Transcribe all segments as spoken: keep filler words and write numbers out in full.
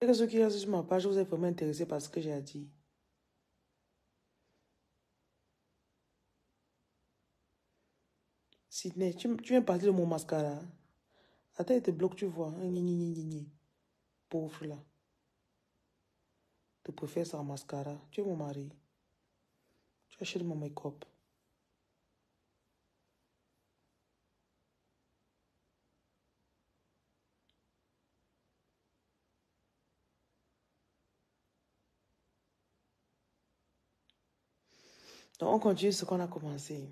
Et que ceux qui restent sur ma page, vous êtes vraiment intéressés par ce que j'ai à dire. Sydney, tu, tu viens parler de mon mascara. Attends, il te bloque, tu vois. Gni, gni, gni, gni, gni. Pauvre là. Tu préfères ça en mascara. Tu es mon mari. Tu achètes mon make-up. Donc, on continue ce qu'on a commencé.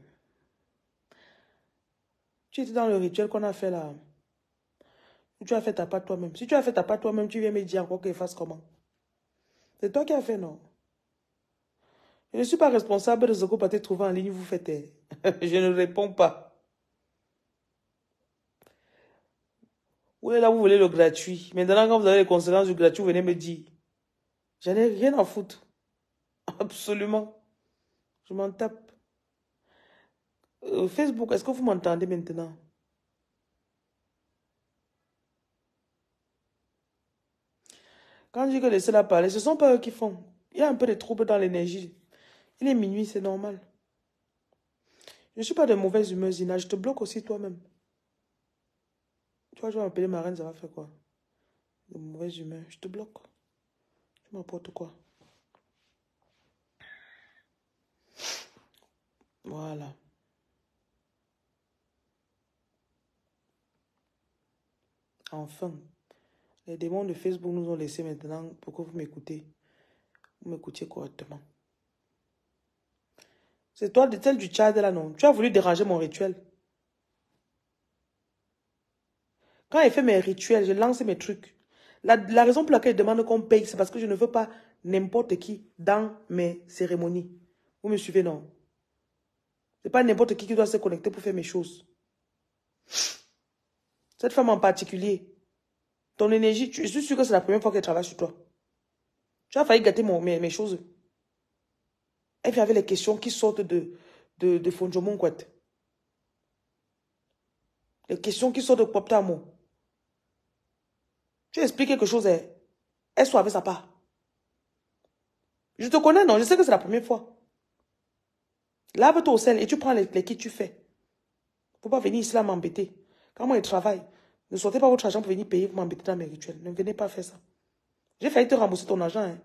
Tu étais dans le rituel qu'on a fait là. Tu as fait ta part toi-même. Si tu as fait ta part toi-même, tu viens me dire encore qu'il fasse comment? C'est toi qui as fait, non? Je ne suis pas responsable de ce que vous partez trouver en ligne, vous faites. Je ne réponds pas. Oui, là, vous voulez le gratuit. Maintenant, quand vous avez les conséquences du gratuit, vous venez me dire. J'en ai rien à foutre. Absolument. Je m'en tape. Euh, Facebook, est-ce que vous m'entendez maintenant? Quand je dis que laissez-la parler, ce ne sont pas eux qui font. Il y a un peu de trouble dans l'énergie. Il est minuit, c'est normal. Je ne suis pas de mauvaise humeur, Zina. Je te bloque aussi toi-même. Tu vois, je vais m'appeler ma reine, ça va faire quoi? De mauvaise humeur. Je te bloque. Tu m'apportes quoi? Voilà. Enfin. Les démons de Facebook nous ont laissé maintenant pour que vous m'écoutez. Vous m'écoutiez correctement. C'est toi, celle du Tchad là, non? Tu as voulu déranger mon rituel. Quand il fait mes rituels, je lance mes trucs. La, la raison pour laquelle il demande qu'on paye, c'est parce que je ne veux pas n'importe qui dans mes cérémonies. Vous me suivez, non? C'est pas n'importe qui qui doit se connecter pour faire mes choses. Cette femme en particulier, ton énergie, tu, je suis sûre que c'est la première fois qu'elle travaille sur toi. Tu as failli gâter mon, mes, mes choses. Elle vient avec les questions qui sortent de, de, de Fonjomon Kwat. Les questions qui sortent de Poptamo. Tu expliques quelque chose, elle, elle soit avec sa part. Je te connais, non? Je sais que c'est la première fois. Lave-toi au sel et tu prends les, les kits, tu fais. Faut pas venir ici là m'embêter. Quand moi je travaille, ne sortez pas votre argent pour venir payer, pour m'embêter dans mes rituels. Ne venez pas faire ça. J'ai failli te rembourser ton argent. Hein.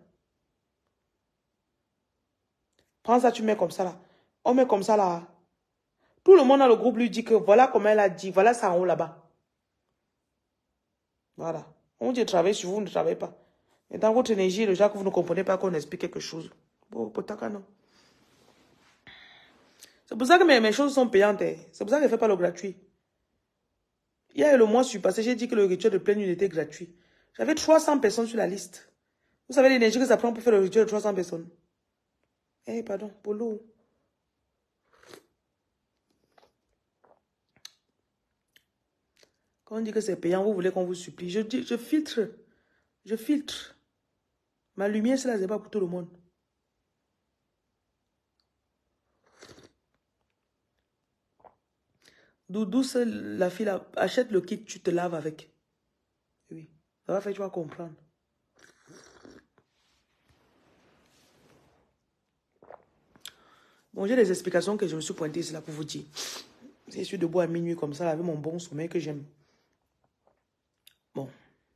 Prends ça, tu mets comme ça là. On met comme ça là. Tout le monde dans le groupe lui dit que voilà comment elle a dit. Voilà ça en haut là-bas. Voilà. On dit travailler sur vous, vous ne travaillez pas. Et dans votre énergie, le genre que vous ne comprenez pas qu'on explique quelque chose. Bon, potaka non. C'est pour ça que mes, mes choses sont payantes. Hein. C'est pour ça que je ne fais pas le gratuit. Il y a le mois passé, j'ai dit que le rituel de pleine lune était gratuit. J'avais trois cents personnes sur la liste. Vous savez l'énergie que ça prend pour faire le rituel de trois cents personnes? Eh, hey, pardon, Polo. Quand on dit que c'est payant, vous voulez qu'on vous supplie. Je, dis, je filtre. Je filtre. Ma lumière, c'est là, c'est pas pour tout le monde. Doudou, la fille là, achète le kit, tu te laves avec. Oui. Ça va faire, tu vas comprendre. Bon, j'ai des explications que je me suis pointée ici là pour vous dire. Je suis debout à minuit comme ça, avec mon bon sommeil que j'aime. Bon.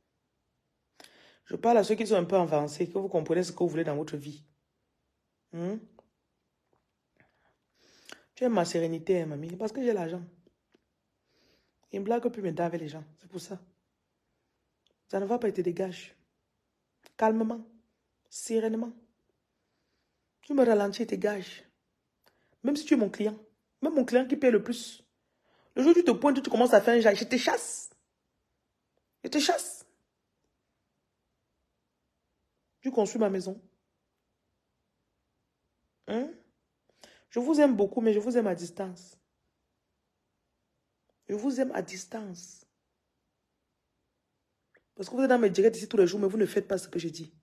Je parle à ceux qui sont un peu avancés, que vous comprenez ce que vous voulez dans votre vie. Hmm? Tu aimes ma sérénité, hein, mamie, parce que j'ai l'argent. Il ne blague plus maintenant avec les gens, c'est pour ça. Ça ne va pas, il te dégage. Calmement, sereinement. Tu me ralentis et te gages. Même si tu es mon client, même mon client qui paie le plus. Le jour où tu te pointes, tu commences à faire un jage, je te chasse. Je te chasse. Tu construis ma maison. Hein? Je vous aime beaucoup, mais je vous aime à distance. Je vous aime à distance. Parce que vous êtes dans mes directs ici tous les jours, mais vous ne faites pas ce que je dis.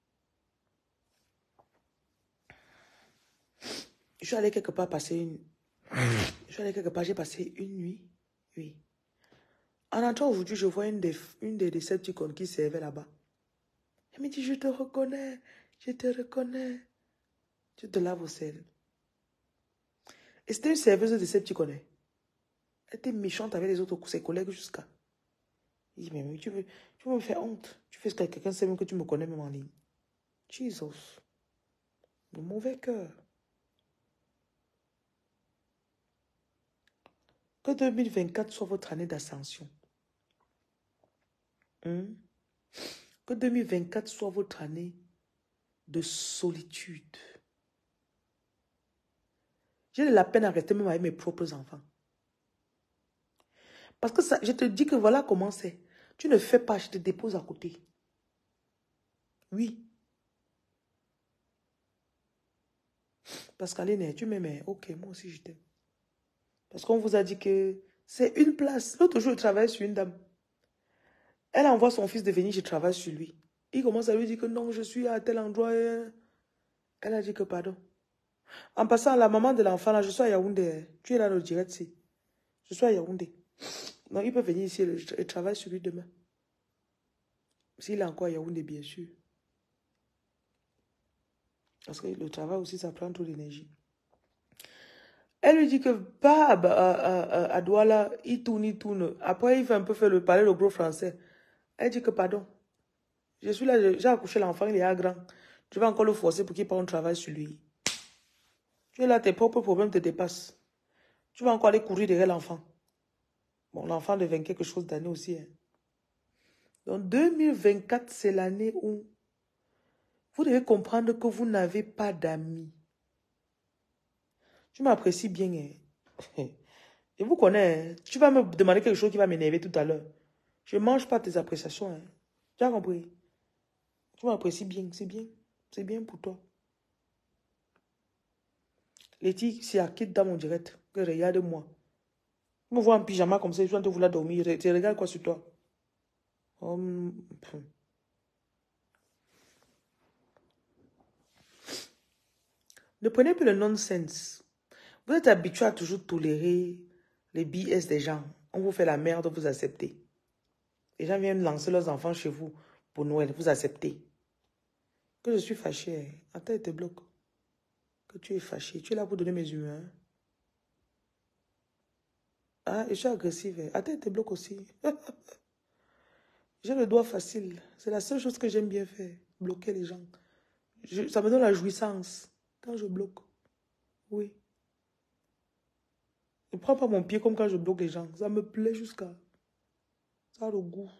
Je suis allé quelque part passer une... Je suis allé quelque part, j'ai passé une nuit. Oui. En entrant aujourd'hui, je vois une des, une des Decepticons qui servait là-bas. Elle me dit, je te reconnais, je te reconnais. Tu te laves au sel. Et c'était une serveuse de celle que tu connais. Elle était méchante avec les autres, ses collègues jusqu'à. Il dit, mais tu veux, tu veux me faire honte. Tu fais ce que quelqu'un sait même que tu me connais même en ligne. Jesus. Le mauvais cœur. Que deux mille vingt-quatre soit votre année d'ascension. Hmm? Que deux mille vingt-quatre soit votre année de solitude. J'ai de la peine à rester même avec mes propres enfants. Parce que ça, je te dis que voilà comment c'est. Tu ne fais pas, je te dépose à côté. Oui. Parce qu'Aline, tu m'aimes. Ok, moi aussi je t'aime. Parce qu'on vous a dit que c'est une place. L'autre jour, je travaille sur une dame. Elle envoie son fils de venir, je travaille sur lui. Il commence à lui dire que non, je suis à tel endroit. Elle a dit que pardon. En passant, la maman de l'enfant, là, je suis à Yaoundé. Tu es là le direct, si. Je suis à Yaoundé. Donc, il peut venir ici, je travaille sur lui demain. S'il est encore à Yaoundé, bien sûr. Parce que le travail aussi, ça prend trop d'énergie. Elle lui dit que Bab, à, à, à Douala, il tourne, il tourne. Après, il fait un peu faire le parler le gros français. Elle dit que pardon. Je suis là, j'ai accouché l'enfant, il est à grand. Je vais encore le forcer pour qu'il prenne un travail sur lui. Tu es là, tes propres problèmes te dépassent. Tu vas encore aller courir derrière l'enfant. Bon, l'enfant devient quelque chose d'année aussi. Hein. Donc, deux mille vingt-quatre, c'est l'année où vous devez comprendre que vous n'avez pas d'amis. Tu m'apprécies bien. Hein. Je vous connais. Hein. Tu vas me demander quelque chose qui va m'énerver tout à l'heure. Je ne mange pas tes appréciations. Hein. Tu as compris? Tu m'apprécies bien. C'est bien. C'est bien pour toi. Letty, c'est à quitte dans mon direct. Regarde-moi. Tu me vois en pyjama comme ça, je suis en train de vouloir dormir. Tu regardes quoi sur toi? Oh, ne prenez plus le nonsense. Vous êtes habitué à toujours tolérer les B S des gens. On vous fait la merde, vous acceptez. Les gens viennent lancer leurs enfants chez vous pour Noël, vous acceptez. Que je suis fâché, attends, il te bloque. Que tu es fâché, tu es là pour donner mes humeurs. Ah, je suis agressive. Attends, il te bloque aussi. J'ai le doigt facile. C'est la seule chose que j'aime bien faire. Bloquer les gens. Je, ça me donne la jouissance quand je bloque. Oui. Je ne prends pas mon pied comme quand je bloque les gens. Ça me plaît jusqu'à... Ça a le goût.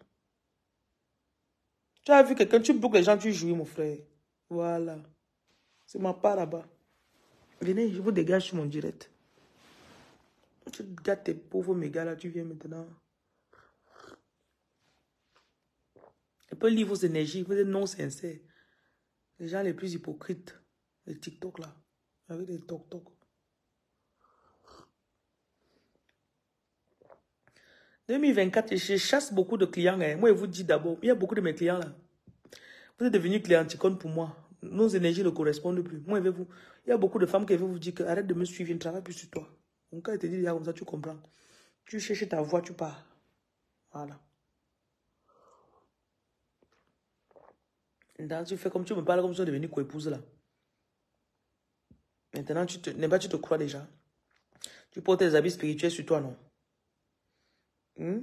Tu as vu quelqu'un, tu bloques les gens, tu jouis, mon frère. Voilà. C'est ma part là-bas. Venez, je vous dégage sur mon direct. Tu gâtes tes pauvres mégas là, tu viens maintenant. Je peux lire vos énergies, vous êtes non sincères. Les gens les plus hypocrites. Les TikTok là. Avec des toc-toc. deux mille vingt-quatre, je chasse beaucoup de clients. Hein. Moi, je vous dis d'abord, il y a beaucoup de mes clients là. Vous êtes devenus clienticone pour moi. Nos énergies ne correspondent plus. Moi, je vais vous... Il y a beaucoup de femmes qui vont vous dire que arrête de me suivre, je ne travaille plus sur toi. Donc, quand je te dis comme ça, tu comprends. Tu cherches ta voix, tu pars. Voilà. Maintenant, tu fais comme tu me parles, comme si tu es devenu co-épouse là. Maintenant, tu te, pas, tu te crois déjà. Tu portes tes habits spirituels sur toi, non? Hmm?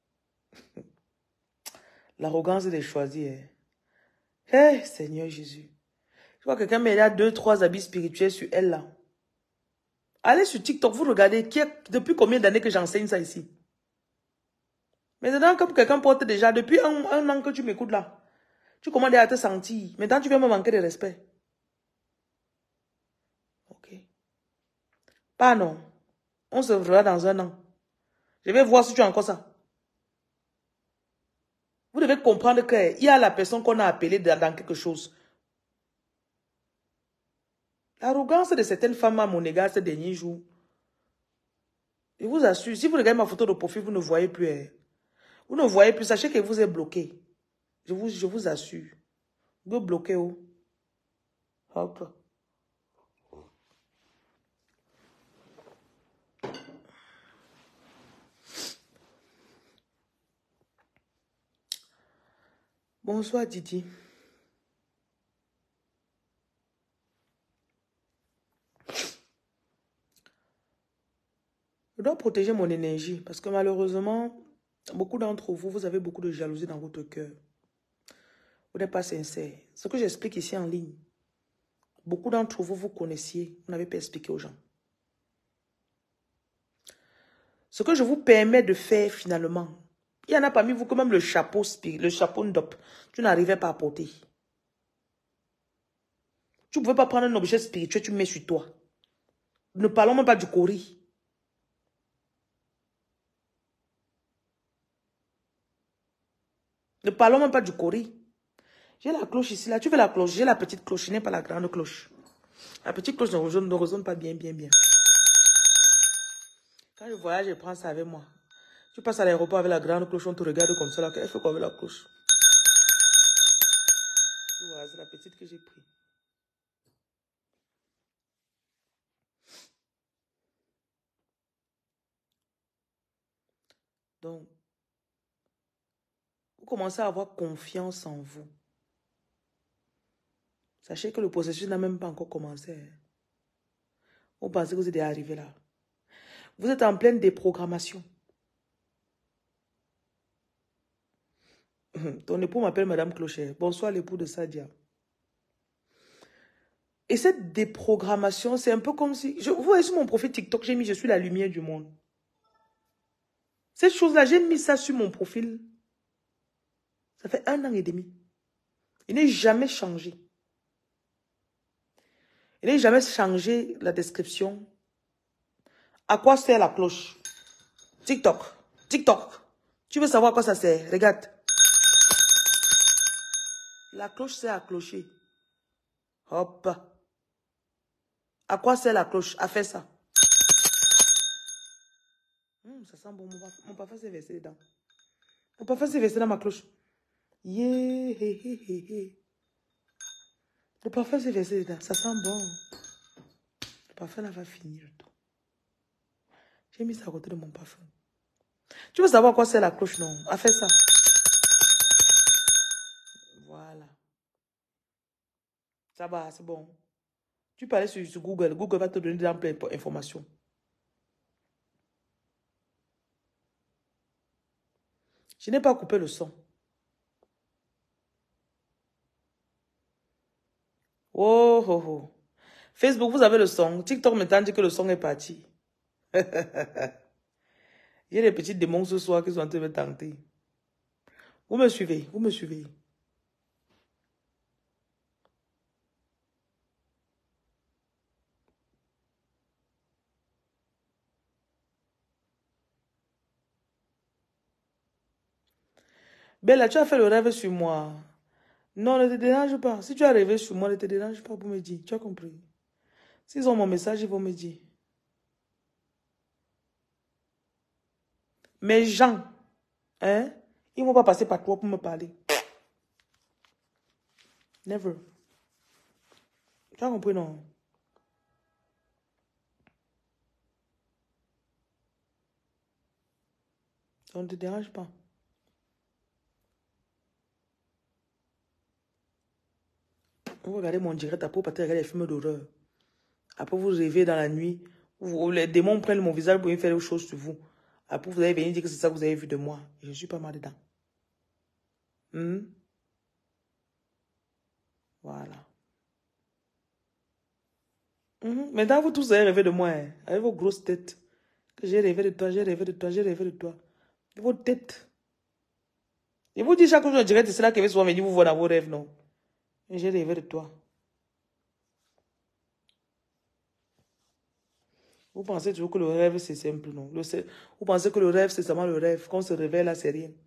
L'arrogance des choisis. Hé, hein? Hey, Seigneur Jésus. Je vois que quelqu'un met là deux, trois habits spirituels sur elle là. Allez sur TikTok, vous regardez qui est, depuis combien d'années que j'enseigne ça ici. Maintenant, comme quelqu'un porte déjà, depuis un, un an que tu m'écoutes là, tu commences à te sentir. Maintenant, tu viens me manquer de respect. Ok. Pas non. On se verra dans un an. Je vais voir si tu as encore ça. Vous devez comprendre qu'il y a la personne qu'on a appelée dans, dans quelque chose. L'arrogance de certaines femmes à mon égard ces derniers jours. Je vous assure, si vous regardez ma photo de profil, vous ne voyez plus. Hein. Vous ne voyez plus, sachez que vous êtes bloqué. Je vous, je vous assure. Vous êtes bloqué où? Hop. Bonsoir Didi. Je dois protéger mon énergie parce que malheureusement, beaucoup d'entre vous, vous avez beaucoup de jalousie dans votre cœur. Vous n'êtes pas sincère. Ce que j'explique ici en ligne, beaucoup d'entre vous, vous connaissiez, vous n'avez pas expliqué aux gens. Ce que je vous permets de faire finalement, il y en a parmi vous que même le chapeau, le chapeau ndop, tu n'arrivais pas à porter. Tu ne pouvais pas prendre un objet spirituel, tu le mets sur toi. Ne parlons même pas du kori. Ne parlons même pas du kori. J'ai la cloche ici, là. Tu veux la cloche? J'ai la petite cloche, je n'ai pas la grande cloche. La petite cloche ne résonne, ne résonne pas bien, bien, bien. Quand je voyage, je prends ça avec moi. Tu passes à l'aéroport avec la grande cloche, on te regarde comme ça, là. Elle fait quoi avec la cloche? Voilà, c'est la petite que j'ai prise. Donc, vous commencez à avoir confiance en vous. Sachez que le processus n'a même pas encore commencé. Vous pensez que vous êtes arrivé là. Vous êtes en pleine déprogrammation. Ton époux m'appelle Madame Clocher. Bonsoir l'époux de Sadia. Et cette déprogrammation, c'est un peu comme si... Je, vous voyez sur mon profil TikTok, j'ai mis « Je suis la lumière du monde ». Cette chose-là, j'ai mis ça sur mon profil. Ça fait un an et demi. Il n'est jamais changé. Il n'est jamais changé la description. À quoi sert la cloche? TikTok. TikTok. Tu veux savoir à quoi ça sert? Regarde. La cloche sert à clocher. Hop. À quoi sert la cloche? À faire ça. Hum, ça sent bon. Mon, mon parfum s'est versé dedans. Mon parfum s'est versé dans ma cloche. Yeah, hé, hé, hé, hé. Le parfum s'est versé dedans. Ça sent bon. Le parfum là va finir. J'ai mis ça à côté de mon parfum. Tu veux savoir à quoi sert la cloche? Non. À faire ça. Voilà. Ça va, c'est bon. Tu peux aller sur, sur Google. Google va te donner des informations. Je n'ai pas coupé le son. Oh, oh, oh. Facebook, vous avez le son. TikTok maintenant dit que le son est parti. Il y a des petits démons ce soir qui sont en train de me tenter. Vous me suivez, vous me suivez. Bella, tu as fait le rêve sur moi. Non, ne te dérange pas. Si tu as rêvé sur moi, ne te dérange pas pour me dire. Tu as compris? S'ils ont mon message, ils vont me dire. Mes gens, hein, ils ne vont pas passer par toi pour me parler. Never. Tu as compris, non? Ça ne te dérange pas. Vous regardez mon direct, après vous partez regarder les films d'horreur. Après vous rêvez dans la nuit. Vous, les démons prennent mon visage pour faire des choses sur vous. Après vous allez venir dire que c'est ça que vous avez vu de moi. Je ne suis pas mal dedans. Hmm? Voilà. Hmm? Maintenant vous tous avez rêvé de moi. Hein? Avec vos grosses têtes. Que j'ai rêvé de toi, j'ai rêvé de toi, j'ai rêvé de toi. De vos têtes. Et vous dites chaque jour en direct, c'est là que vous souvent venir vous voir dans vos rêves, non? J'ai rêvé de toi. Vous pensez toujours que le rêve, c'est simple, non? Le, vous pensez que le rêve, c'est seulement le rêve. Quand on se réveille, là, c'est rien.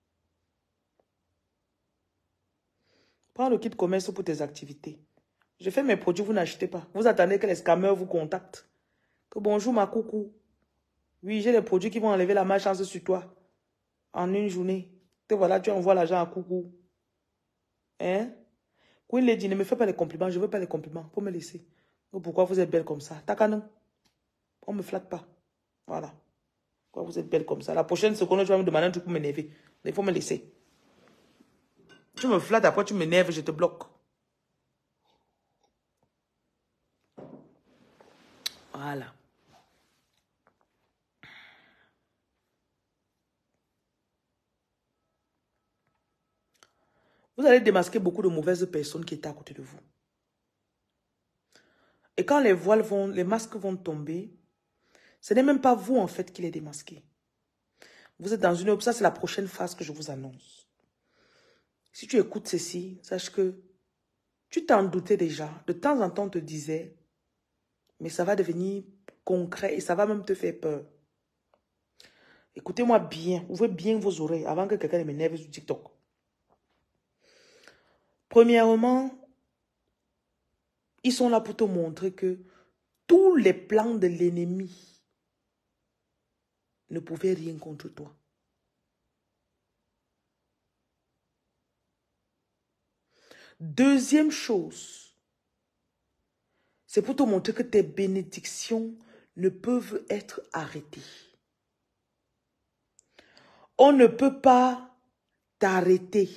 Prends le kit commerce pour tes activités. Je fais mes produits, vous n'achetez pas. Vous attendez que les scammers vous contactent. Que bonjour, ma coucou. Oui, j'ai des produits qui vont enlever la malchance sur toi. En une journée. Te voilà, tu envoies l'argent à coucou. Hein? Queen Lady, ne me fais pas les compliments. Je ne veux pas les compliments. Pour me laisser. Donc, pourquoi vous êtes belle comme ça? Takano. On ne me flatte pas. Voilà. Pourquoi vous êtes belle comme ça? La prochaine seconde, tu vas me demander un truc pour m'énerver. Il faut me laisser. Tu me flattes, après tu m'énerves, je te bloque. Voilà. Vous allez démasquer beaucoup de mauvaises personnes qui étaient à côté de vous. Et quand les voiles vont, les masques vont tomber, ce n'est même pas vous en fait qui les démasquez. Vous êtes dans une... Ça, c'est la prochaine phase que je vous annonce. Si tu écoutes ceci, sache que tu t'en doutais déjà. De temps en temps, on te disait, mais ça va devenir concret et ça va même te faire peur. Écoutez-moi bien, ouvrez bien vos oreilles avant que quelqu'un ne m'énerve sur TikTok. Premièrement, ils sont là pour te montrer que tous les plans de l'ennemi ne pouvaient rien contre toi. Deuxième chose, c'est pour te montrer que tes bénédictions ne peuvent être arrêtées. On ne peut pas t'arrêter.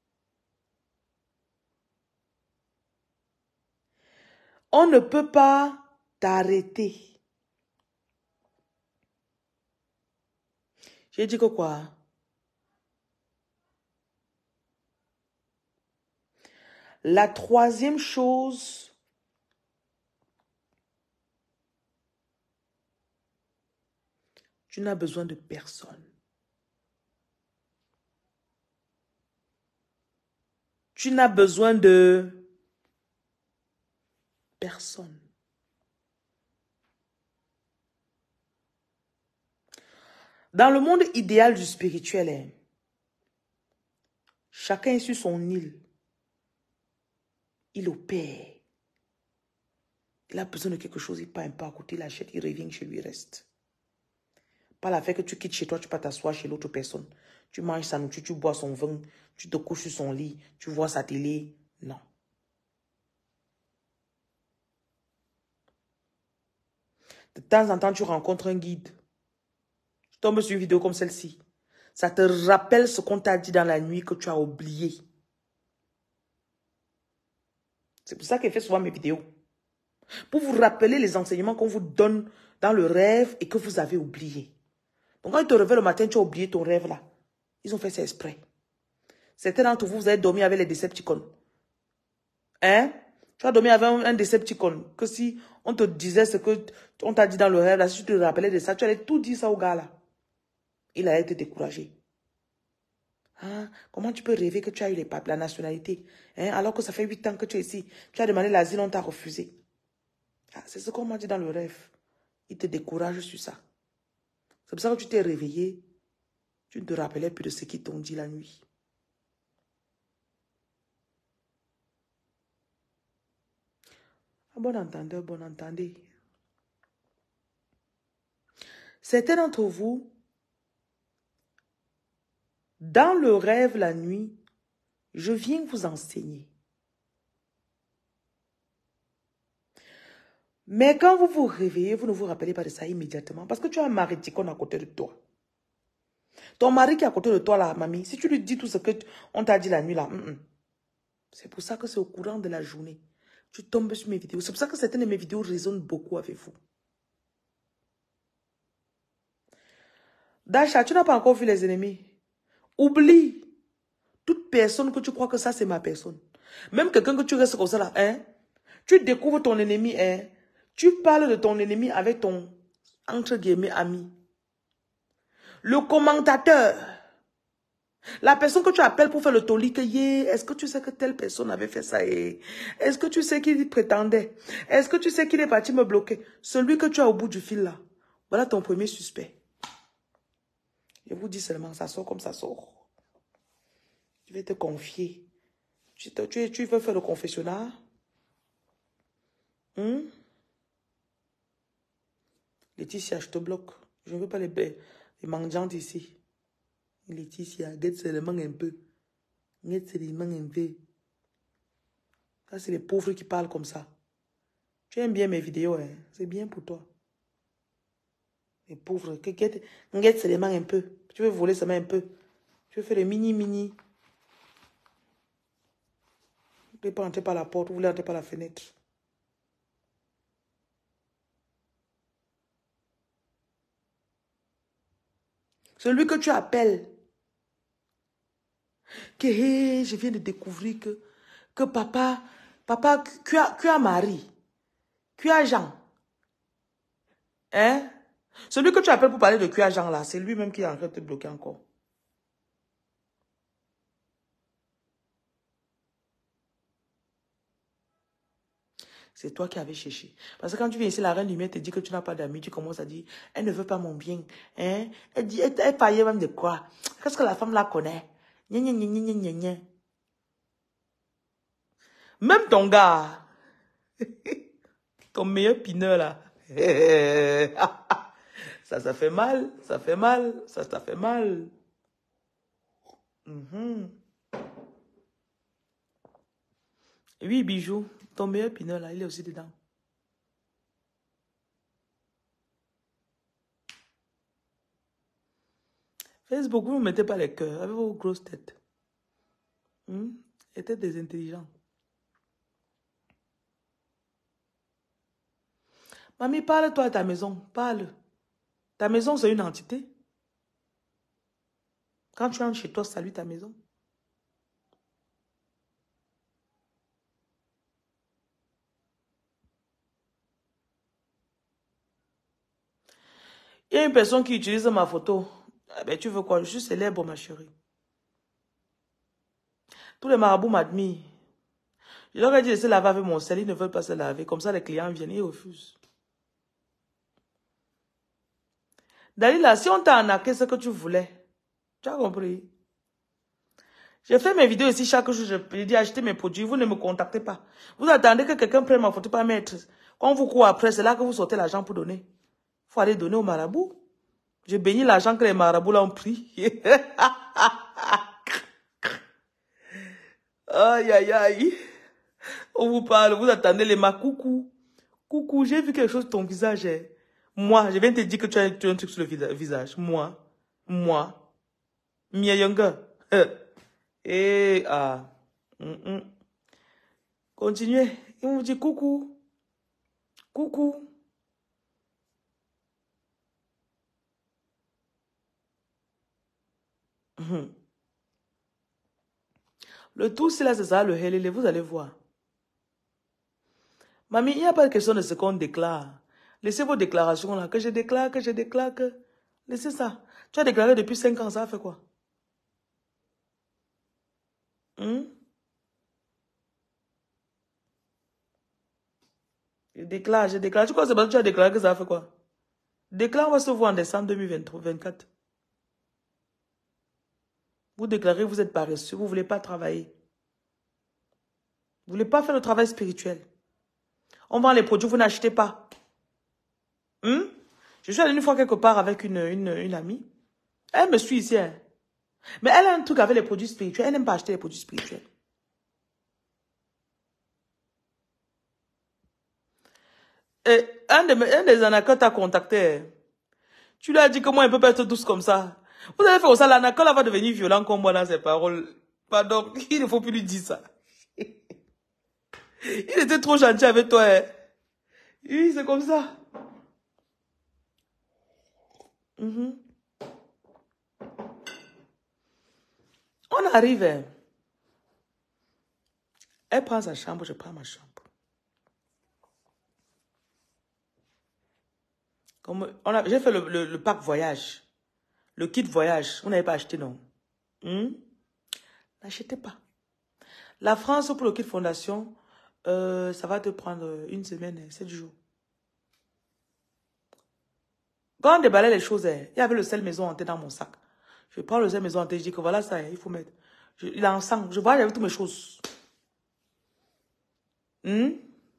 On ne peut pas t'arrêter. J'ai dit que quoi? La troisième chose, tu n'as besoin de personne. Tu n'as besoin de personne. Dans le monde idéal du spirituel, hein, chacun est sur son île. Il opère. Il a besoin de quelque chose, il part un peu à côté, il achète, il revient chez lui, il reste. Pas la fait que tu quittes chez toi, tu peux t'asseoir chez l'autre personne. Tu manges sa nourriture, tu bois son vin, tu te couches sur son lit, tu vois sa télé. Non. De temps en temps, tu rencontres un guide. Tu tombes sur une vidéo comme celle-ci. Ça te rappelle ce qu'on t'a dit dans la nuit que tu as oublié. C'est pour ça qu'elle fait souvent mes vidéos. Pour vous rappeler les enseignements qu'on vous donne dans le rêve et que vous avez oublié. Donc quand tu te réveilles le matin, tu as oublié ton rêve là. Ils ont fait ça exprès. Certains d'entre vous, vous avez dormi avec les Decepticons. Hein? Tu as dormi avec un, un Decepticon. Que si on te disait ce que on t'a dit dans le rêve là, si tu te rappelais de ça, tu allais tout dire ça au gars là. Il allait te décourager. Ah, comment tu peux rêver que tu as eu les papes, la nationalité, hein, alors que ça fait huit ans que tu es ici. Tu as demandé l'asile, on t'a refusé. Ah, c'est ce qu'on m'a dit dans le rêve. Il te décourage sur ça. C'est pour ça que tu t'es réveillé. Tu ne te rappelais plus de ce qu'ils t'ont dit la nuit. Ah, bon entendeur, bon entendez. Certains d'entre vous, dans le rêve la nuit, je viens vous enseigner. Mais quand vous vous réveillez, vous ne vous rappelez pas de ça immédiatement. Parce que tu as un mari ticon à côté de toi. Ton mari qui est à côté de toi là, mamie, si tu lui dis tout ce qu'on t'a dit la nuit là, mm -mm. C'est pour ça que c'est au courant de la journée. Tu tombes sur mes vidéos. C'est pour ça que certaines de mes vidéos résonnent beaucoup avec vous. Dacha, tu n'as pas encore vu les ennemis. Oublie. Toute personne que tu crois que ça, c'est ma personne. Même quelqu'un que tu restes comme ça là, hein. Tu découvres ton ennemi, hein. Tu parles de ton ennemi avec ton, entre guillemets, ami. Le commentateur. La personne que tu appelles pour faire le toli, que est-ce que tu sais que telle personne avait fait ça? Est-ce que tu sais qu'il prétendait? Est-ce que tu sais qu'il est parti me bloquer? Celui que tu as au bout du fil là. Voilà ton premier suspect. Je vous dis seulement, ça sort comme ça sort. Je vais te confier. Tu, te, tu, tu veux faire le confessionnat? Hmm? Laetitia, je te bloque. Je ne veux pas les, les mendiantes ici. Laetitia, guette seulement un peu. Guette seulement un peu. Ça, c'est les pauvres qui parlent comme ça. Tu aimes bien mes vidéos, hein? C'est bien pour toi. Les pauvres, guette, guette seulement un peu. Tu veux voler seulement un peu. Tu veux faire les mini-mini. Vous ne voulez pas entrer par la porte, vous voulez entrer par la fenêtre. Celui que tu appelles, Que hey, je viens de découvrir que, que papa, papa, tu as, tu as Marie, tu as Jean. Hein? Celui que tu appelles pour parler de Q A Jean là, c'est lui-même qui est en train de te bloquer encore. C'est toi qui avais cherché. Parce que quand tu viens ici, la reine lumière te dit que tu n'as pas d'amis, tu commences à dire, elle ne veut pas mon bien. Hein? Elle dit, elle, elle parlait même de quoi? Qu'est-ce que la femme la connaît? Gna, gna, gna, gna, gna, gna. Même ton gars, ton meilleur pineur là. Ça, ça fait mal, ça fait mal, ça, ça fait mal. Mm-hmm. Oui, bijou, ton meilleur pineur là, il est aussi dedans. Facebook, vous ne mettez pas les cœurs avec vos grosses têtes. Hmm? Et têtes des intelligents. Mamie, parle-toi à ta maison. Parle. Ta maison, c'est une entité. Quand tu rentres chez toi, salue ta maison. Il y a une personne qui utilise ma photo. Ah ben, tu veux quoi? Je suis célèbre, ma chérie. Tous les marabouts m'admirent. Je leur ai dit de se laver avec mon sel. Ils ne veulent pas se laver. Comme ça, les clients viennent. Ils refusent. Dalila, si on t'a arnaqué ce que tu voulais, tu as compris? Je fais mes vidéos ici chaque jour. Je dis acheter mes produits. Vous ne me contactez pas. Vous attendez que quelqu'un prenne ma photo par mettre. Quand vous courez après, c'est là que vous sortez l'argent pour donner. Il faut aller donner au marabout. Je bénis l'argent que les marabouts là ont pris. Aïe, aïe, aïe. On vous parle, vous attendez les ma coucou. Coucou, j'ai vu quelque chose sur ton visage. Hein. Moi, je viens te dire que tu as, tu as un truc sur le visage. Moi. Moi. Mia Younger. Et ah. Mm -mm. Continuez. Il vous dit coucou. Coucou. Mm. Le tout, c'est là, c'est ça, le helele, vous allez voir. Mamie, il n'y a pas de question de ce qu'on déclare. Laissez vos déclarations là, que je déclare, que je déclare, que... Laissez ça. Tu as déclaré depuis cinq ans, ça a fait quoi? Hmm? Je déclare, je déclare. Tu crois que c'est parce que tu as déclaré que ça a fait quoi? Déclare, on va se voir en décembre deux mille vingt-quatre. Vous déclarez, vous êtes paresseux, vous ne voulez pas travailler. Vous ne voulez pas faire le travail spirituel. On vend les produits, vous n'achetez pas. Hmm? Je suis allée une fois quelque part avec une, une, une amie. Elle me suit ici. Hein. Mais elle a un truc avec les produits spirituels. Elle n'aime pas acheter les produits spirituels. Et un, de mes, un des anacos t'a contacté. Tu lui as dit que moi, elle ne peut pas être douce comme ça. Vous avez fait ça, l'anacol va devenir violent comme moi dans ses paroles. Pardon, il ne faut plus lui dire ça. Il était trop gentil avec toi. Hein. Oui, c'est comme ça. Mm-hmm. On arrive. Hein. Elle prend sa chambre, je prends ma chambre. J'ai fait le, le, le pack voyage. Le kit voyage. Vous n'avez pas acheté, non? Hmm? N'achetez pas. La France, pour le kit fondation, euh, ça va te prendre une semaine, sept jours. Quand on déballait les choses, il y avait le sel maison hanté dans mon sac. Je prends le sel maison hanté, je dis que voilà ça, il faut mettre. Je, il est ensemble. Je vois, j'avais toutes mes choses. Hmm?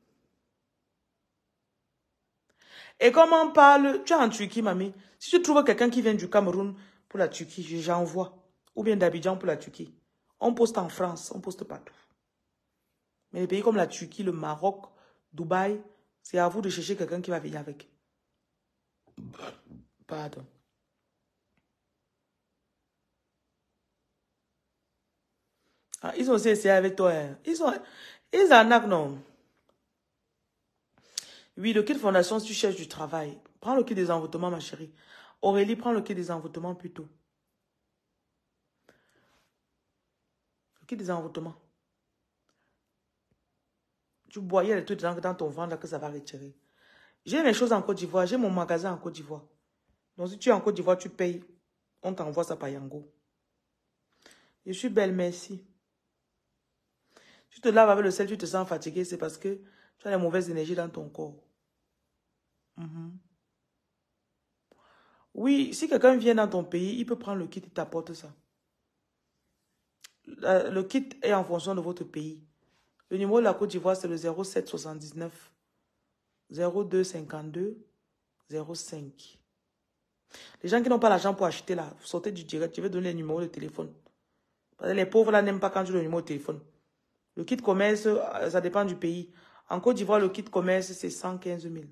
Et comme on parle, tu es en Turquie, mamie. Si tu trouves quelqu'un qui vient du Cameroun pour la Turquie, j'envoie. Ou bien d'Abidjan pour la Turquie. On poste en France, on poste partout. Mais les pays comme la Turquie, le Maroc, Dubaï, c'est à vous de chercher quelqu'un qui va venir avec. Pardon. Ah, ils ont aussi essayé avec toi. Hein. Ils ont... Ils arnaquent, non? Oui, le kit de fondation, si tu cherches du travail, prends le kit des envoûtements, ma chérie. Aurélie, prends le kit des envoûtements plutôt. kit des envoûtements. Tu bois, il y a des trucs dans ton ventre là que ça va retirer. J'ai mes choses en Côte d'Ivoire, j'ai mon magasin en Côte d'Ivoire. Donc si tu es en Côte d'Ivoire, tu payes. On t'envoie ça par Yango. Je suis belle, merci. Tu te laves avec le sel, tu te sens fatigué, c'est parce que tu as les mauvaises énergies dans ton corps. Mm-hmm. Oui, si quelqu'un vient dans ton pays, il peut prendre le kit et t'apporte ça. Le, le kit est en fonction de votre pays. Le numéro de la Côte d'Ivoire, c'est le zéro sept soixante-dix-neuf zéro deux cinquante-deux zéro cinq. Les gens qui n'ont pas l'argent pour acheter là, vous sortez du direct, je vais donner le numéro de téléphone. Parce que les pauvres là n'aiment pas quand je donne le numéro de téléphone. Le kit commerce, ça dépend du pays. En Côte d'Ivoire, le kit commerce, c'est cent quinze mille.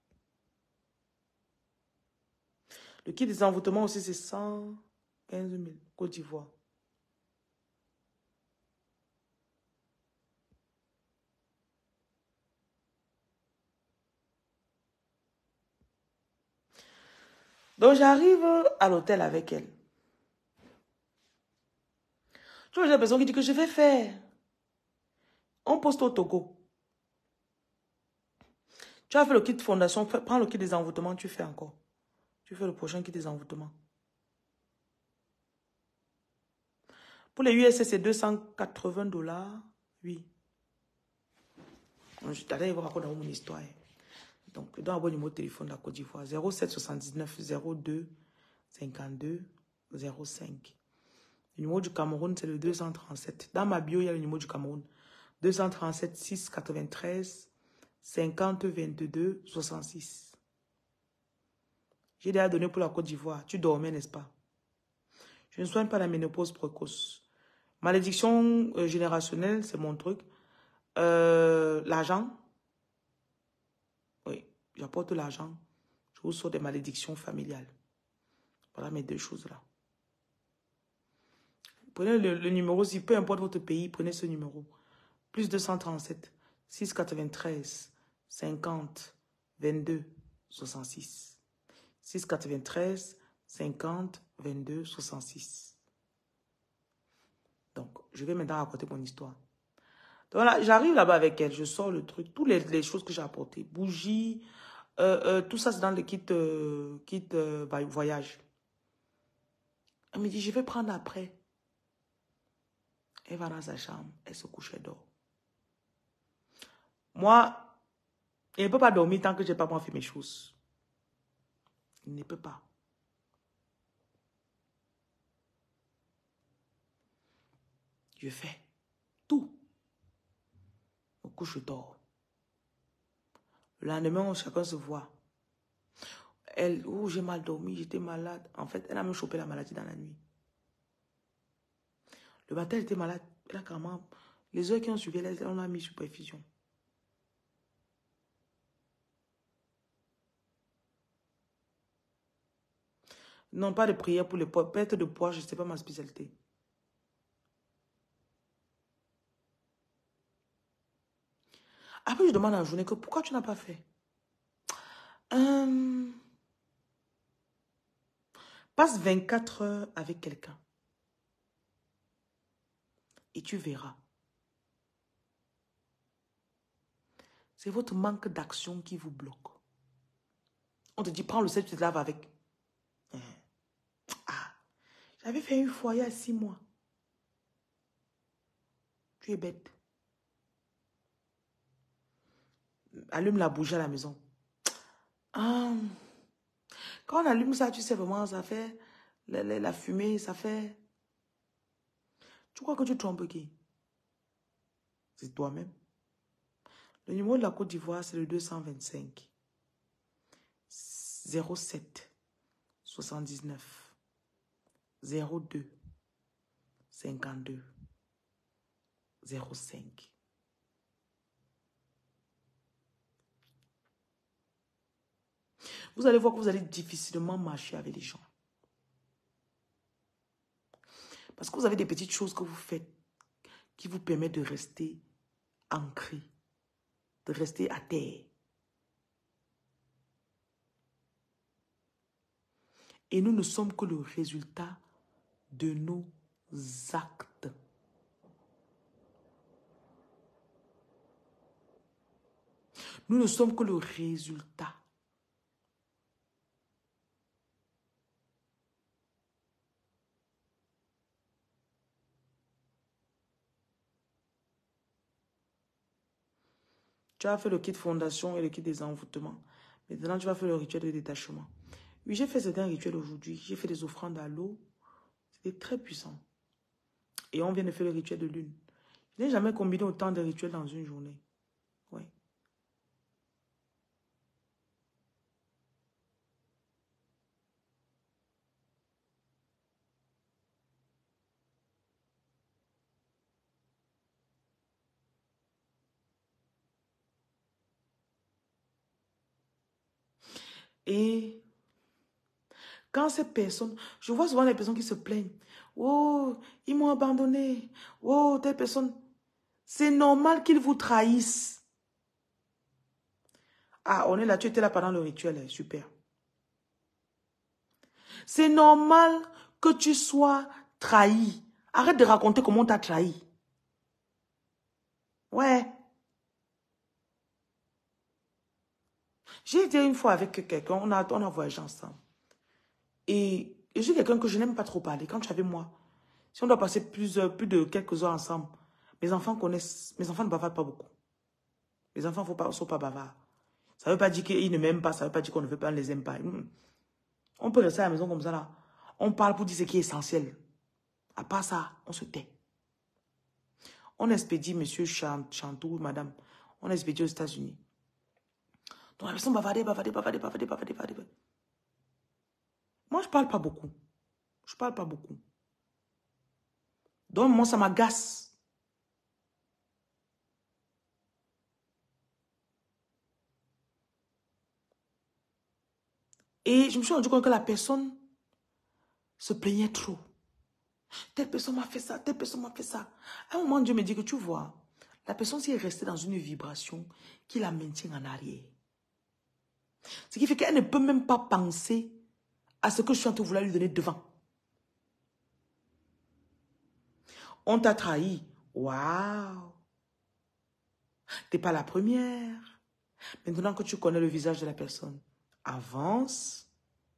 Le kit des envoûtements aussi, c'est cent quinze mille. Côte d'Ivoire. Donc, j'arrive à l'hôtel avec elle. Tu vois, j'ai la personne qui dit que je vais faire. On poste au Togo. Tu as fait le kit fondation, prends le kit des envoûtements, tu fais encore. Tu fais le prochain kit des envoûtements. Pour les U S, c'est deux cent quatre-vingts dollars. Oui. Je t'allais voir encore dans mon histoire. Donc, je dois avoir le numéro de téléphone de la Côte d'Ivoire. zéro sept soixante-dix-neuf zéro deux cinquante-deux zéro cinq. Le numéro du Cameroun, c'est le deux cent trente-sept. Dans ma bio, il y a le numéro du Cameroun. deux cent trente-sept six cent quatre-vingt-treize cinquante vingt-deux soixante-six. J'ai déjà donné pour la Côte d'Ivoire. Tu dormais, n'est-ce pas? Je ne soigne pas la ménopause précoce. Malédiction euh, générationnelle, c'est mon truc. Euh, l'argent. Oui, j'apporte l'argent. Je vous sors des malédictions familiales. Voilà mes deux choses-là. Prenez le, le numéro, si peu importe votre pays, prenez ce numéro. Plus deux cent trente-sept six cent quatre-vingt-treize cinquante vingt-deux soixante-six. six cent quatre-vingt-treize cinquante vingt-deux soixante-six. Donc, je vais maintenant raconter mon histoire. Donc là, j'arrive là-bas avec elle, je sors le truc, toutes les, les choses que j'ai apportées, bougies, euh, euh, tout ça c'est dans le kit, euh, kit euh, voyage. Elle me dit, je vais prendre après. Elle va dans sa chambre, elle se couche, elle dort. Moi, elle ne peut pas dormir tant que je n'ai pas fait mes choses. Il ne peut pas. Je fais tout. Je couche, je dors. Le lendemain, chacun se voit. Elle, oh, j'ai mal dormi, j'étais malade. En fait, elle a même chopé la maladie dans la nuit. Le matin, elle était malade. Elle a carrément... Les heures qui ont suivi, elle, on l'a mis sur perfusion. Non, pas de prière pour les poids. Perte de poids, je ne sais pas ma spécialité. Après, je demande à la journée que pourquoi tu n'as pas fait. Euh, passe vingt-quatre heures avec quelqu'un. Et tu verras. C'est votre manque d'action qui vous bloque. On te dit, prends le sel, tu te laves avec. Ah, j'avais fait une fois il y a six mois. Tu es bête. Allume la bougie à la maison. Ah, quand on allume ça, tu sais vraiment, ça fait la, la, la fumée, ça fait... Tu crois que tu trompes qui? C'est toi-même. Le numéro de la Côte d'Ivoire, c'est le deux cent vingt-cinq zéro sept soixante-dix-neuf zéro deux cinquante-deux zéro cinq. Vous allez voir que vous allez difficilement marcher avec les gens. Parce que vous avez des petites choses que vous faites qui vous permettent de rester ancré, de rester à terre. Et nous ne sommes que le résultat de nos actes. Nous ne sommes que le résultat. Tu as fait le kit fondation et le kit des envoûtements. Maintenant, tu vas faire le rituel de détachement. Oui, j'ai fait certains rituels aujourd'hui. J'ai fait des offrandes à l'eau. C'était très puissant. Et on vient de faire le rituel de lune. Je n'ai jamais combiné autant de rituels dans une journée. Oui. Et quand ces personnes, je vois souvent les personnes qui se plaignent. Oh, ils m'ont abandonné. Oh, telle personne. C'est normal qu'ils vous trahissent. Ah, on est là, tu étais là pendant le rituel, super. C'est normal que tu sois trahi. Arrête de raconter comment on t'a trahi. Ouais. J'ai été une fois avec quelqu'un, on a, on a voyagé ensemble. Et je suis quelqu'un que je n'aime pas trop parler. Quand tu es avec moi, si on doit passer plus, plus de quelques heures ensemble, mes enfants connaissent, mes enfants ne bavardent pas beaucoup. Les enfants ne sont pas bavards. Ça ne veut pas dire qu'ils ne m'aiment pas, ça ne veut pas dire qu'on ne veut pas, on ne les aime pas. On peut rester à la maison comme ça là. On parle pour dire ce qui est essentiel. À part ça, on se tait. On expédie monsieur Chantou, madame. On expédie aux États-Unis. Donc la personne bavardait, bavardait, bavardait, bavardait, bavardait, bavardait. Moi, je ne parle pas beaucoup. Je ne parle pas beaucoup. Donc, moi, ça m'agace. Et je me suis rendu compte que la personne se plaignait trop. Telle personne m'a fait ça, telle personne m'a fait ça. À un moment, Dieu me dit que tu vois, la personne s'y est restée dans une vibration qui la maintient en arrière. Ce qui fait qu'elle ne peut même pas penser à ce que je suis en train de vouloir lui donner devant. On t'a trahi. Waouh! T'es pas la première. Maintenant que tu connais le visage de la personne, avance.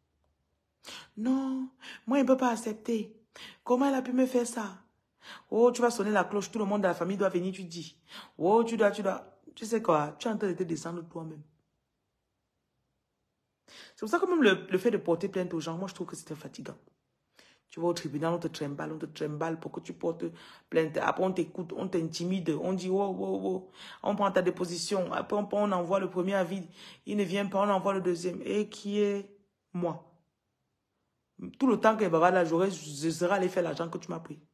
Non, moi, il ne peut pas accepter. Comment elle a pu me faire ça? Oh, tu vas sonner la cloche, tout le monde de la famille doit venir, tu dis. Oh, tu dois, tu dois. Tu sais quoi? Tu es en train de te descendre toi-même. C'est pour ça que même le, le fait de porter plainte aux gens, moi, je trouve que c'était fatigant. Tu vas au tribunal, on te trimballe, on te trimballe pour que tu portes plainte. Après, on t'écoute, on t'intimide, on dit, oh, oh, oh, on prend ta déposition. Après, on, on envoie le premier avis. Il ne vient pas, on envoie le deuxième. Et qui est moi? Tout le temps que les bavards là, j'aurais, je serais allé faire l'argent que tu m'as pris.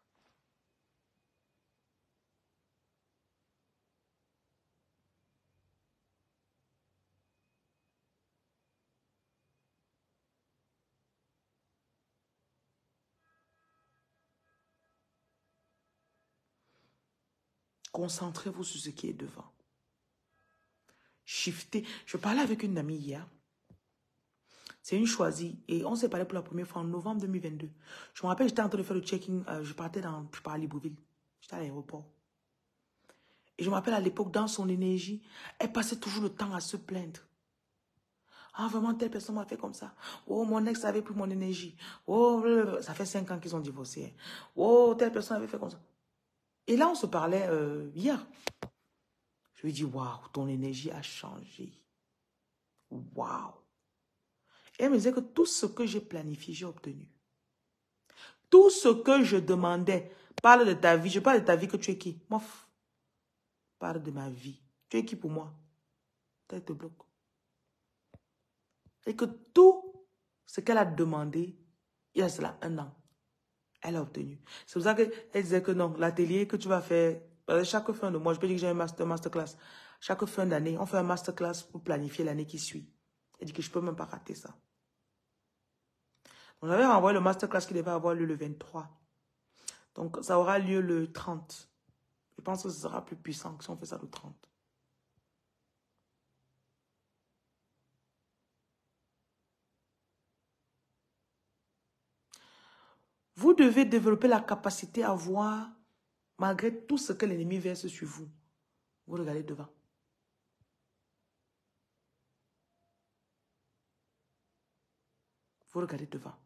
Concentrez-vous sur ce qui est devant. Shiftez. Je parlais avec une amie hier. C'est une choisie. Et on s'est parlé pour la première fois en novembre deux mille vingt-deux. Je me rappelle, j'étais en train de faire le check-in. Euh, je partais dans, je parlais à Libreville. J'étais à l'aéroport. Et je me rappelle à l'époque, dans son énergie, elle passait toujours le temps à se plaindre. Ah, vraiment, telle personne m'a fait comme ça. Oh, mon ex avait pris mon énergie. Oh, ça fait cinq ans qu'ils ont divorcé. Oh, telle personne avait fait comme ça. Et là, on se parlait euh, hier. Je lui ai dit, waouh, ton énergie a changé. Waouh. Et elle me disait que tout ce que j'ai planifié, j'ai obtenu. Tout ce que je demandais. Parle de ta vie. Je parle de ta vie, que tu es qui? Mof. Parle de ma vie. Tu es qui pour moi? Elle te bloque. Et que tout ce qu'elle a demandé, il y a cela un an, elle a obtenu. C'est pour ça qu'elle disait que non, l'atelier que tu vas faire, chaque fin de mois, je peux dire que j'ai un master, masterclass. Chaque fin d'année, on fait un masterclass pour planifier l'année qui suit. Elle dit que je ne peux même pas rater ça. Donc, j'avais renvoyé le masterclass qui devait avoir lieu le vingt-trois. Donc, ça aura lieu le trente. Je pense que ce sera plus puissant que si on fait ça le trente. Vous devez développer la capacité à voir, malgré tout ce que l'ennemi verse sur vous, vous regardez devant. Vous regardez devant.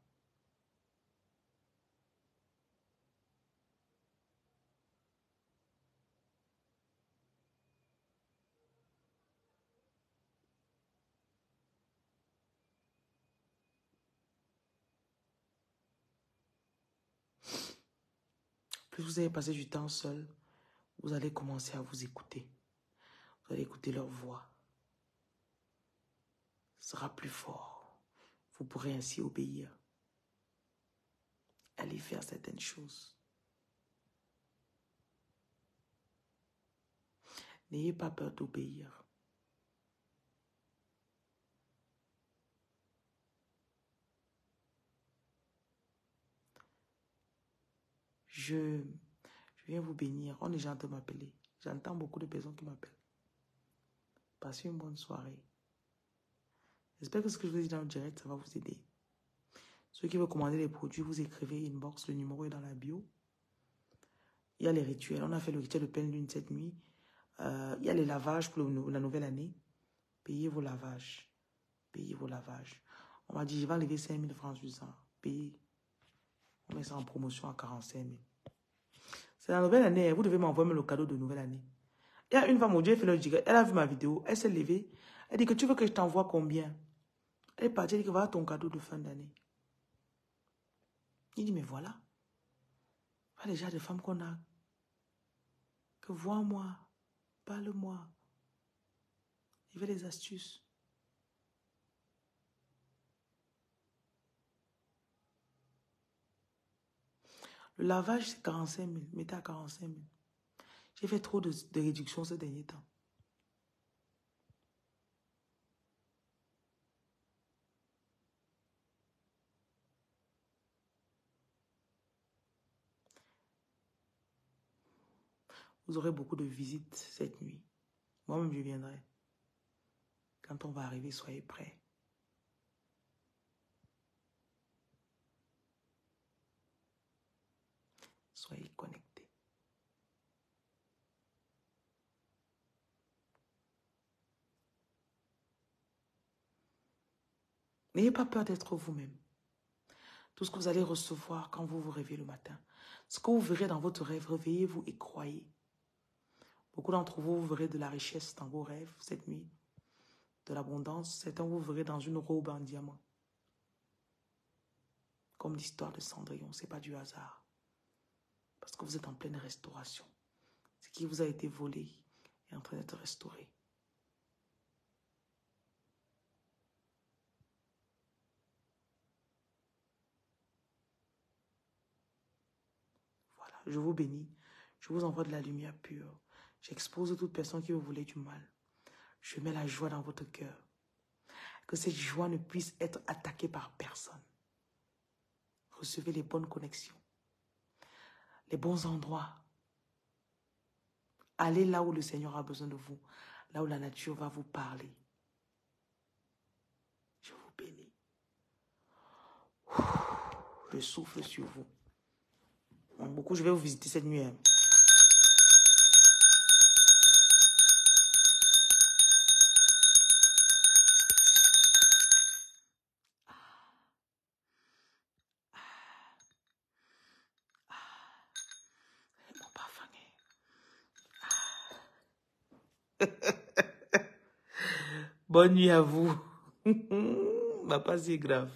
Plus vous allez passer du temps seul, vous allez commencer à vous écouter. Vous allez écouter leur voix. Ce sera plus fort. Vous pourrez ainsi obéir. Allez faire certaines choses. N'ayez pas peur d'obéir. Je, je viens vous bénir. On est gentil de m'appeler. J'entends beaucoup de personnes qui m'appellent. Passez une bonne soirée. J'espère que ce que je vous dis dans le direct, ça va vous aider. Ceux qui veulent commander les produits, vous écrivez inbox, le numéro est dans la bio. Il y a les rituels. On a fait le rituel de pleine lune cette nuit. Euh, il y a les lavages pour le, la nouvelle année. Payez vos lavages. Payez vos lavages. On m'a dit, je vais enlever cinq mille francs sur ça. Payez. On met ça en promotion à quarante-cinq mille. C'est la nouvelle année. Vous devez m'envoyer le cadeau de nouvelle année. Il y a une femme au Dieu fait le direct. Elle a vu ma vidéo. Elle s'est levée. Elle dit que tu veux que je t'envoie combien? Elle est partie. Elle dit que voilà ton cadeau de fin d'année. Il dit, mais voilà. Voilà déjà des femmes qu'on a. Que vois-moi. Parle-moi. Il veut les astuces. Le lavage, c'est quarante-cinq mille. Mettez à quarante-cinq mille. J'ai fait trop de, de réductions ces derniers temps. Vous aurez beaucoup de visites cette nuit. Moi-même, je viendrai. Quand on va arriver, soyez prêts. Soyez connectés. N'ayez pas peur d'être vous-même. Tout ce que vous allez recevoir quand vous vous réveillez le matin, ce que vous verrez dans votre rêve, réveillez-vous et croyez. Beaucoup d'entre vous, vous verrez de la richesse dans vos rêves cette nuit, de l'abondance. Certains, vous verrez dans une robe en diamant. Comme l'histoire de Cendrillon, ce n'est pas du hasard. Parce que vous êtes en pleine restauration. Ce qui vous a été volé est en train d'être restauré. Voilà, je vous bénis. Je vous envoie de la lumière pure. J'expose toute personne qui vous voulait du mal. Je mets la joie dans votre cœur. Que cette joie ne puisse être attaquée par personne. Recevez les bonnes connexions. Les bons endroits. Allez là où le Seigneur a besoin de vous. Là où la nature va vous parler. Je vous bénis. Je souffle sur vous. Beaucoup, je vais vous visiter cette nuit. Hein. Mon parfum est... Bonne nuit à vous. Ma pas si grave.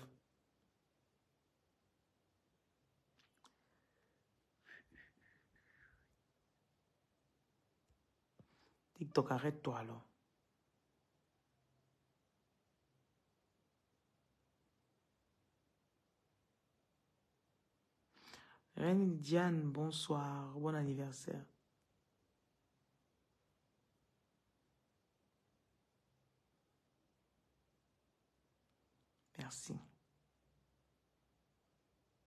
TikTok, arrête-toi alors. Reine Diane, bonsoir. Bon anniversaire. Merci.